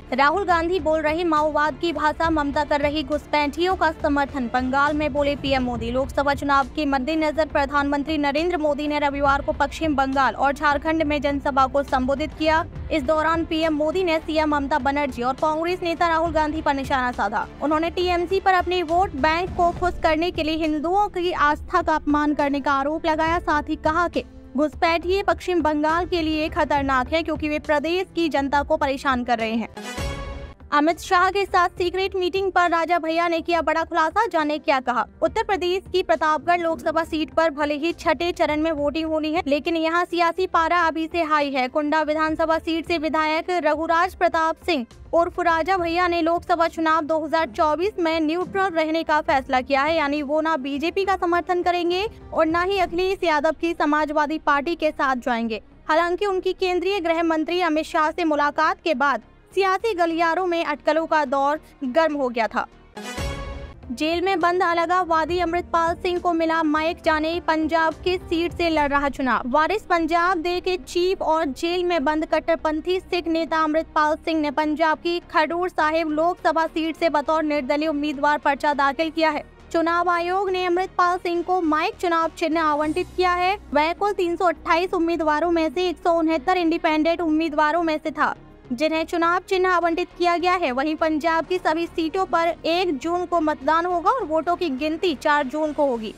राहुल गांधी बोल रहे माओवाद की भाषा, ममता कर रही घुसपैठियों का समर्थन। बंगाल में बोले पीएम मोदी। लोकसभा चुनाव के मद्देनजर प्रधानमंत्री नरेंद्र मोदी ने रविवार को पश्चिम बंगाल और झारखंड में जनसभा को संबोधित किया। इस दौरान पीएम मोदी ने सीएम ममता बनर्जी और कांग्रेस नेता राहुल गांधी पर निशाना साधा। उन्होंने टीएमसी पर अपने वोट बैंक को खुश करने के लिए हिंदुओं की आस्था का अपमान करने का आरोप लगाया। साथ ही कहा कि घुसपैठिए पश्चिम बंगाल के लिए खतरनाक है क्योंकि वे प्रदेश की जनता को परेशान कर रहे हैं। अमित शाह के साथ सीक्रेट मीटिंग पर राजा भैया ने किया बड़ा खुलासा। जाने क्या कहा। उत्तर प्रदेश की प्रतापगढ़ लोकसभा सीट पर भले ही छठे चरण में वोटिंग होनी है, लेकिन यहां सियासी पारा अभी से हाई है। कुंडा विधानसभा सीट से विधायक रघुराज प्रताप सिंह उर्फ राजा भैया ने लोकसभा चुनाव 2024 में न्यूट्रल रहने का फैसला किया है, यानी वो ना बीजेपी का समर्थन करेंगे और न ही अखिलेश यादव की समाजवादी पार्टी के साथ जाएंगे। हालांकि उनकी केंद्रीय गृह मंत्री अमित शाह से मुलाकात के बाद सियासी गलियारों में अटकलों का दौर गर्म हो गया था। जेल में बंद अलगाववादी अमृतपाल सिंह को मिला माइक। जाने पंजाब की सीट से लड़ रहा चुनाव। वारिस पंजाब दे के चीफ और जेल में बंद कट्टरपंथी सिख नेता अमृतपाल सिंह ने पंजाब की खडूर साहिब लोकसभा सीट से बतौर निर्दलीय उम्मीदवार पर्चा दाखिल किया है। चुनाव आयोग ने अमृतपाल सिंह को माइक चुनाव चिन्ह आवंटित किया है। वह कुल 328 उम्मीदवारों में से 169 इंडिपेंडेंट उम्मीदवारों में से था जिन्हें चुनाव चिन्ह आवंटित किया गया है। वहीं पंजाब की सभी सीटों पर 1 जून को मतदान होगा और वोटों की गिनती 4 जून को होगी।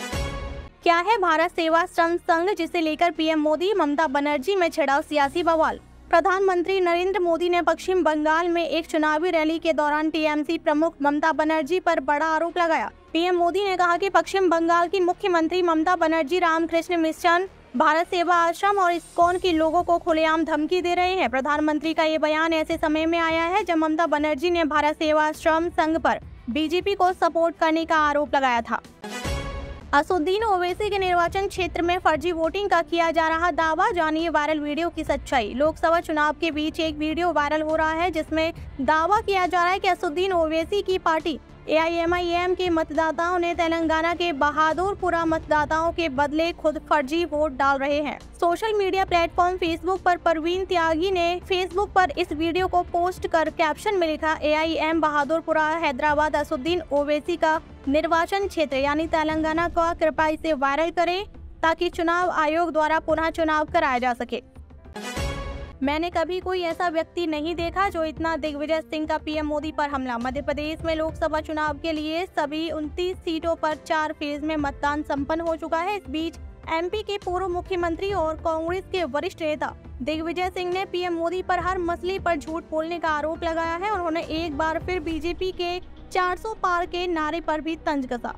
क्या है भारत सेवा श्रम संघ, जिसे लेकर पीएम मोदी ममता बनर्जी में छिड़ा सियासी बवाल। प्रधानमंत्री नरेंद्र मोदी ने पश्चिम बंगाल में एक चुनावी रैली के दौरान टीएमसी प्रमुख ममता बनर्जी पर बड़ा आरोप लगाया। पीएम मोदी ने कहा कि पश्चिम बंगाल की मुख्यमंत्री ममता बनर्जी रामकृष्ण मिशन, भारत सेवा आश्रम और इस्कॉन के लोगों को खुलेआम धमकी दे रहे हैं। प्रधानमंत्री का ये बयान ऐसे समय में आया है जब ममता बनर्जी ने भारत सेवा आश्रम संघ पर बीजेपी को सपोर्ट करने का आरोप लगाया था। असदुद्दीन ओवैसी के निर्वाचन क्षेत्र में फर्जी वोटिंग का किया जा रहा दावा। जानिए वायरल वीडियो की सच्चाई। लोकसभा चुनाव के बीच एक वीडियो वायरल हो रहा है जिसमें दावा किया जा रहा है कि असदुद्दीन ओवैसी की पार्टी AIMIM के मतदाताओं ने तेलंगाना के बहादुरपुरा मतदाताओं के बदले खुद फर्जी वोट डाल रहे हैं। सोशल मीडिया प्लेटफॉर्म फेसबुक पर परवीन त्यागी ने फेसबुक पर इस वीडियो को पोस्ट कर कैप्शन में लिखा, AIM बहादुरपुरा हैदराबाद असदुद्दीन ओवैसी का निर्वाचन क्षेत्र यानी तेलंगाना का, कृपया इसे वायरल करें ताकि चुनाव आयोग द्वारा पुनः चुनाव कराया जा सके। मैंने कभी कोई ऐसा व्यक्ति नहीं देखा जो इतना दिग्विजय सिंह का पीएम मोदी पर हमला। मध्य प्रदेश में लोकसभा चुनाव के लिए सभी 29 सीटों पर 4 फेज में मतदान संपन्न हो चुका है। इस बीच MP के पूर्व मुख्यमंत्री और कांग्रेस के वरिष्ठ नेता दिग्विजय सिंह ने पीएम मोदी पर हर मसले पर झूठ बोलने का आरोप लगाया है। उन्होंने एक बार फिर बीजेपी के 400 पार के नारे पर भी तंज कसा।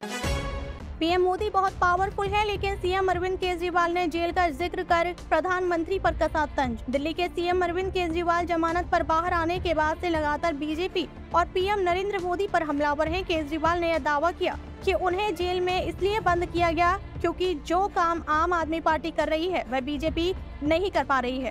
पीएम मोदी बहुत पावरफुल है, लेकिन सीएम अरविंद केजरीवाल ने जेल का जिक्र कर प्रधानमंत्री पर कसा तंज। दिल्ली के सीएम अरविंद केजरीवाल जमानत पर बाहर आने के बाद से लगातार बीजेपी और पीएम नरेंद्र मोदी पर हमलावर हैं। केजरीवाल ने यह दावा किया कि उन्हें जेल में इसलिए बंद किया गया क्योंकि जो काम आम आदमी पार्टी कर रही है वह बीजेपी नहीं कर पा रही है।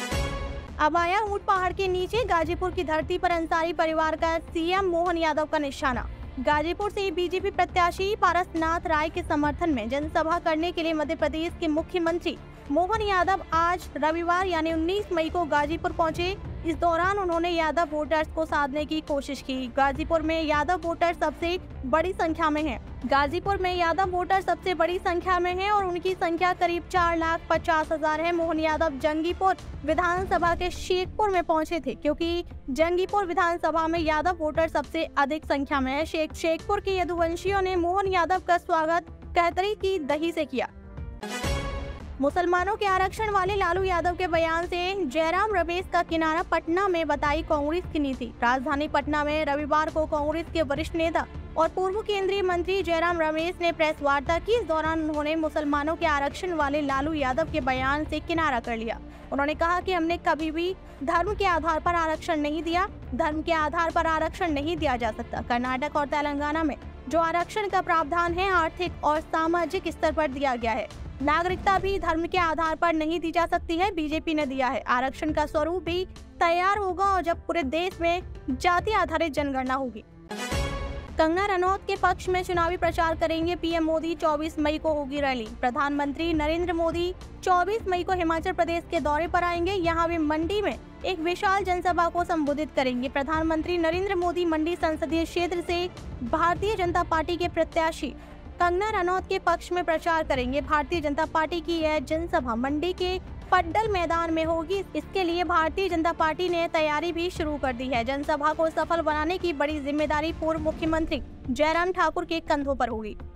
अब आया ऊंट पहाड़ के नीचे। गाजीपुर की धरती पर अंसारी परिवार का सीएम मोहन यादव का निशाना। गाजीपुर से बीजेपी प्रत्याशी पारसनाथ राय के समर्थन में जनसभा करने के लिए मध्य प्रदेश के मुख्यमंत्री मोहन यादव आज रविवार यानी 19 मई को गाजीपुर पहुंचे। इस दौरान उन्होंने यादव वोटर्स को साधने की कोशिश की। गाजीपुर में यादव वोटर सबसे बड़ी संख्या में हैं। गाजीपुर में यादव वोटर सबसे बड़ी संख्या में हैं और उनकी संख्या करीब 4,50,000 है। मोहन यादव जंगीपुर विधानसभा के शेखपुर में पहुंचे थे क्योंकि जंगीपुर विधानसभा में यादव वोटर सबसे अधिक संख्या में है। शेखपुर के यदुवंशियों ने मोहन यादव का स्वागत कहतरी की दही से किया। मुसलमानों के आरक्षण वाले लालू यादव के बयान से जयराम रमेश का किनारा। पटना में बताई कांग्रेस की नीति। राजधानी पटना में रविवार को कांग्रेस के वरिष्ठ नेता और पूर्व केंद्रीय मंत्री जयराम रमेश ने प्रेस वार्ता की। इस दौरान उन्होंने मुसलमानों के आरक्षण वाले लालू यादव के बयान से किनारा कर लिया। उन्होंने कहा कि हमने कभी भी धर्म के आधार पर आरक्षण नहीं दिया। धर्म के आधार पर आरक्षण नहीं दिया जा सकता। कर्नाटक और तेलंगाना में जो आरक्षण का प्रावधान है आर्थिक और सामाजिक स्तर पर दिया गया है। नागरिकता भी धर्म के आधार पर नहीं दी जा सकती है। बीजेपी ने दिया है। आरक्षण का स्वरूप भी तैयार होगा और जब पूरे देश में जाति आधारित जनगणना होगी। कंगना रनौत के पक्ष में चुनावी प्रचार करेंगे पीएम मोदी। 24 मई को होगी रैली। प्रधानमंत्री नरेंद्र मोदी 24 मई को हिमाचल प्रदेश के दौरे पर आएंगे। यहाँ वे मंडी में एक विशाल जनसभा को संबोधित करेंगे। प्रधानमंत्री नरेंद्र मोदी मंडी संसदीय क्षेत्र से भारतीय जनता पार्टी के प्रत्याशी कंगना रनौत के पक्ष में प्रचार करेंगे। भारतीय जनता पार्टी की यह जनसभा मंडी के पड्डल मैदान में होगी। इसके लिए भारतीय जनता पार्टी ने तैयारी भी शुरू कर दी है। जनसभा को सफल बनाने की बड़ी जिम्मेदारी पूर्व मुख्यमंत्री जयराम ठाकुर के कंधों पर होगी।